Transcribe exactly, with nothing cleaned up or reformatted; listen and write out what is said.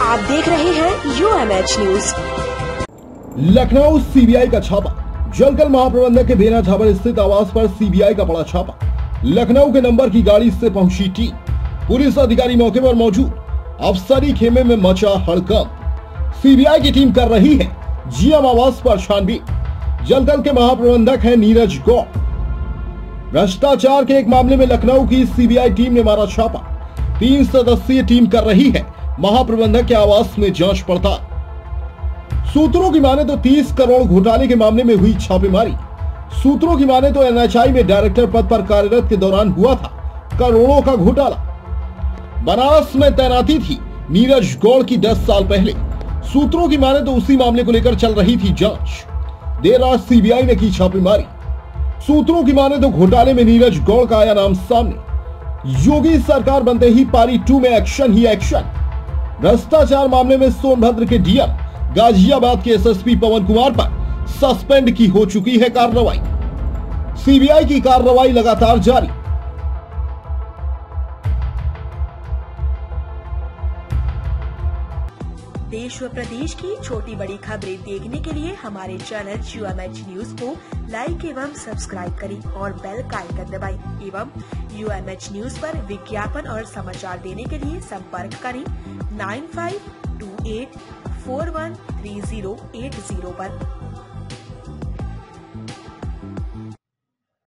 आप देख रहे हैं U M H news. Lucknow CBI का छापा। जलकल महाप्रबंधक के बेना झाबर स्थित आवास पर सीबीआई का बड़ा छापा। लखनऊ के नंबर की गाड़ी से पहुंची टीम, पुलिस अधिकारी मौके पर मौजूद। अफसरी खेमे में मचा हड़कंप। सीबीआई की टीम कर रही है जीएम आवास पर छानबीन। जलकल के महाप्रबंधक हैं नीरज गौड़। भ्रष्टाचार के एक मामले में लखनऊ की सीबीआई टीम ने मारा छापा। तीन सदस्यीय टीम कर रही है महाप्रबंधक के आवास में जांच पड़ताल। सूत्रों की माने तो तीस करोड़ घोटाले के मामले में हुई छापेमारी। सूत्रों की माने तो एनएचआई में डायरेक्टर पद पर कार्यरत के दौरान हुआ था करोड़ों का घोटाला। बनारस में तैनाती थी नीरज गौड़ की दस साल पहले। सूत्रों की माने तो उसी मामले को लेकर चल रही थी जांच। देर रात सीबीआई ने की छापेमारी। सूत्रों की माने तो घोटाले में नीरज गौड़ का आया नाम सामने। योगी सरकार बनते ही पारी टू में एक्शन ही एक्शन। भ्रष्टाचार मामले में सोनभद्र के डीएम, गाजियाबाद के एसएसपी पवन कुमार पर सस्पेंड की हो चुकी है कार्रवाई। सीबीआई की कार्रवाई लगातार जारी। देश व प्रदेश की छोटी बड़ी खबरें देखने के लिए हमारे channel U M H news को लाइक एवं सब्सक्राइब करें और बेल का आइकन दबाएं एवं यू एम एच न्यूज पर विज्ञापन और समाचार देने के लिए संपर्क करें nine five two eight four one three zero eight zero पर।